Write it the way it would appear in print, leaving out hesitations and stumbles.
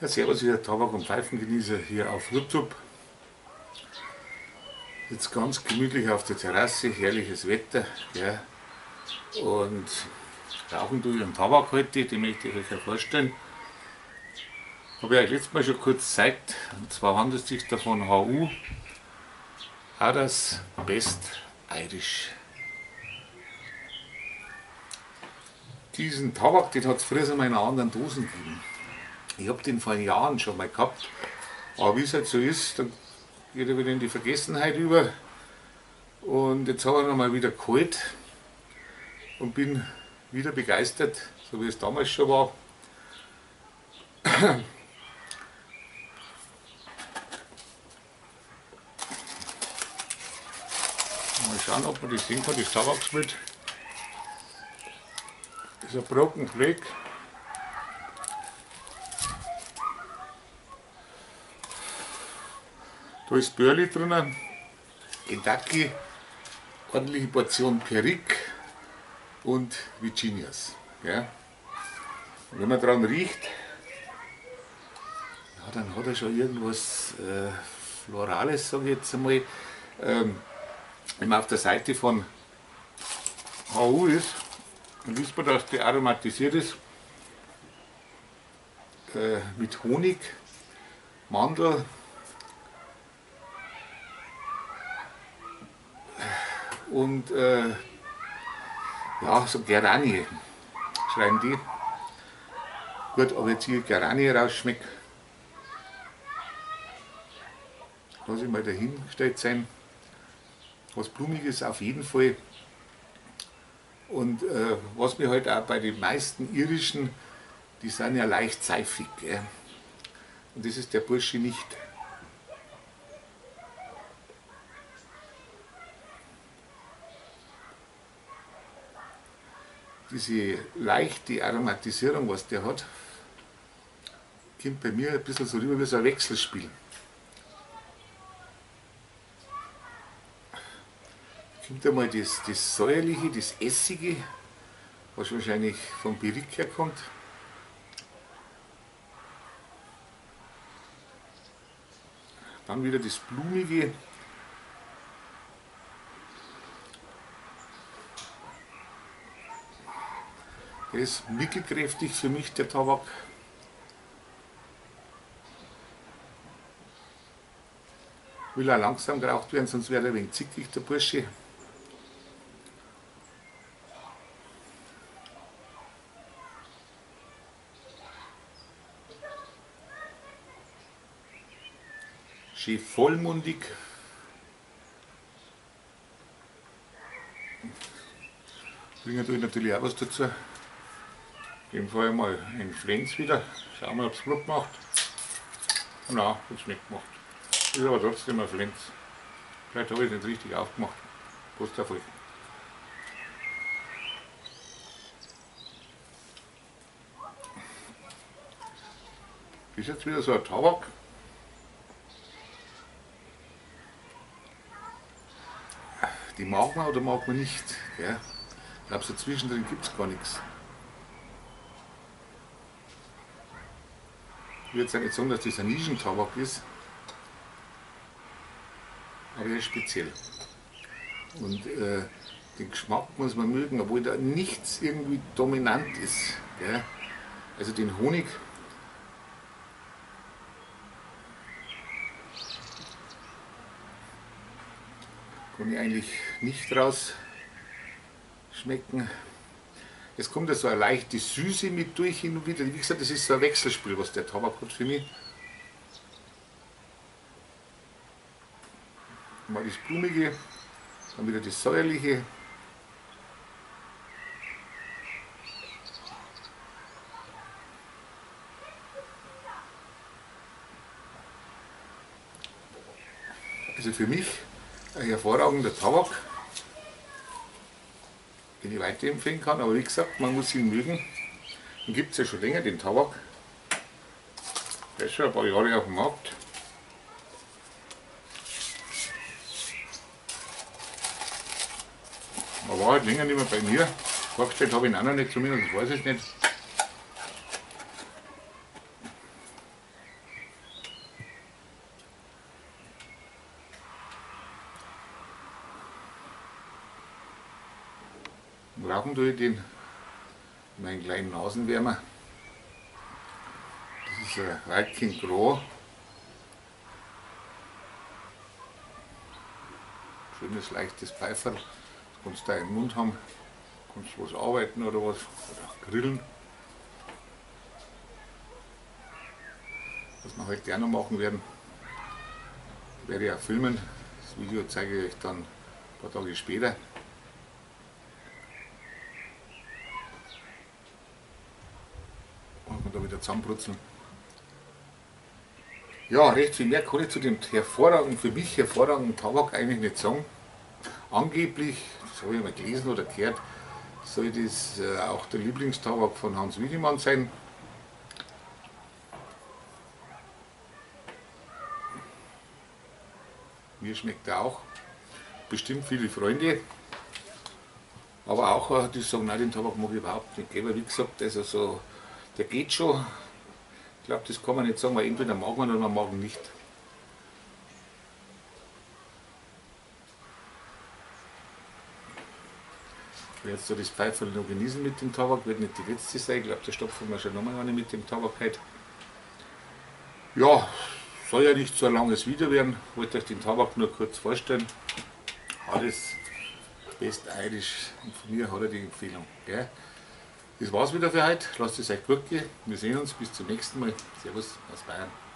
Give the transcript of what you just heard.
Ja, servus, ihr Tabak- und Pfeifengenießer hier auf YouTube. Jetzt ganz gemütlich auf der Terrasse, herrliches Wetter. Ja. Und rauchen tue ich einen Tabak heute, den möchte ich euch ja vorstellen. Habe ich euch letztes Mal schon kurz gezeigt. Und zwar handelt es sich davon HU, Haras Best Irish. Diesen Tabak, den hat es früher mal in einer anderen Dosen gegeben. Ich habe den vor Jahren schon mal gehabt. Aber wie es halt so ist, dann geht er wieder in die Vergessenheit über. Und jetzt habe ich ihn mal wieder geholt und bin wieder begeistert, so wie es damals schon war. Mal schauen, ob man das sehen kann, das Tabaksbild. Das ist ein Brocken Flake. Da ist Burley drin, Kentucky, ordentliche Portion Perique und Virginias. Ja. Und wenn man dran riecht, ja, dann hat er schon irgendwas Florales, sage ich jetzt einmal. Wenn man auf der Seite von HU ist, dann liest man, dass der aromatisiert ist mit Honig, Mandel und ja, so Geranie schreiben die. Gut, aber jetzt hier Geranie rausschmeckt, lasse ich mal dahingestellt sein. Was Blumiges auf jeden Fall. Und was mir halt auch bei den meisten irischen, die sind ja leicht seifig. Gell? Und das ist der Bursche nicht. Diese leichte Aromatisierung, was der hat, kommt bei mir ein bisschen so rüber wie so ein Wechselspiel. Kommt einmal das Säuerliche, das Essige, was wahrscheinlich vom Perique herkommt. Dann wieder das Blumige. Der ist mittelkräftig für mich, der Tabak. Will auch langsam geraucht werden, sonst wäre er ein wenig zickig, der Bursche. Schön vollmundig. Bringen tue ich natürlich auch was dazu. In dem Fall mal einen Flens wieder. Schauen wir, ob es gut macht. Nein, hat es nicht gemacht. Ist aber trotzdem ein Flens. Vielleicht habe ich es nicht richtig aufgemacht. Passt auf euch. Das ist jetzt wieder so ein Tabak. Die mag man oder mag man nicht. Gell? Ich glaube, so zwischendrin gibt es gar nichts. Ich würde jetzt nicht sagen, dass das ein Nischentabak ist, aber er ist speziell. Und den Geschmack muss man mögen, obwohl da nichts irgendwie dominant ist. Gell? Also den Honig, kann ich eigentlich nicht raus schmecken. Es kommt ja so eine leichte Süße mit durch hin und wieder. Wie gesagt, das ist so ein Wechselspiel, was der Tabak hat für mich. Mal das Blumige, dann wieder das Säuerliche. Also für mich ein hervorragender Tabak, den ich weiterempfehlen kann, aber wie gesagt, man muss ihn mögen. Den gibt es ja schon länger, den Tabak. Der ist schon ein paar Jahre auf dem Markt. Er war halt länger nicht mehr bei mir. Vorgestellt habe ich ihn auch noch nicht, zumindest weiß ich es nicht. Und rauchen tue ich den, meinen kleinen Nasenwärmer. Das ist ein Viking Gras. Schönes, leichtes Pfeiferl. Das kannst du da im Mund haben. Kannst was arbeiten oder was. Oder grillen. Was wir heute auch noch machen werden, werde ich auch filmen. Das Video zeige ich euch dann ein paar Tage später. Und da wieder zusammenbrutzeln. Ja, recht viel mehr kann ich zu dem hervorragenden, für mich hervorragenden Tabak eigentlich nicht sagen. Angeblich, das habe ich mal gelesen oder gehört, soll das auch der Lieblingstabak von Hans Wiedemann sein. Mir schmeckt er auch. Bestimmt viele Freunde. Aber auch, die sagen, nein, den Tabak mag ich überhaupt nicht. Aber wie gesagt, also so, der geht schon. Ich glaube, das kann man nicht sagen, weil entweder mag man oder man mag ihn nicht. Ich werde jetzt so das Pfeiferl noch genießen mit dem Tabak, wird nicht die letzte sein. Ich glaube, da stopfen wir schon nochmal eine mit dem Tabak heute. Ja, soll ja nicht so ein langes Video werden. Ich wollte euch den Tabak nur kurz vorstellen. Alles best-irisch und von mir hat er die Empfehlung. Gell? Das war's wieder für heute. Lasst es euch gut gehen. Wir sehen uns bis zum nächsten Mal. Servus aus Bayern.